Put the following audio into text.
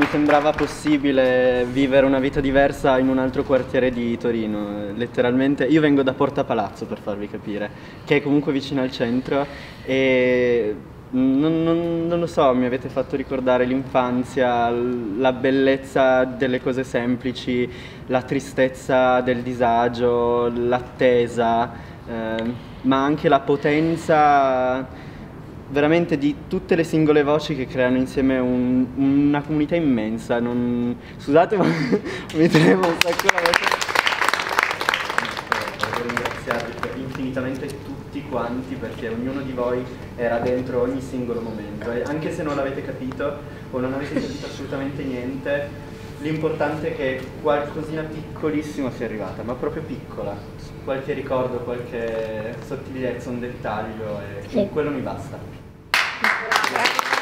mi sembrava possibile vivere una vita diversa in un altro quartiere di Torino. Letteralmente, io vengo da Porta Palazzo, per farvi capire, che è comunque vicino al centro, e non lo so, mi avete fatto ricordare l'infanzia, la bellezza delle cose semplici, la tristezza del disagio, l'attesa, ma anche la potenza veramente di tutte le singole voci che creano insieme una comunità immensa. Scusate, ma mi tremo un sacco la voce. Voglio ringraziarvi infinitamente tutti quanti, perché ognuno di voi era dentro ogni singolo momento, e anche se non l'avete capito o non avete capito assolutamente niente, l'importante è che qualcosina piccolissima sia arrivata, ma proprio piccola, qualche ricordo, qualche sottigliezza, un dettaglio, e quello mi basta.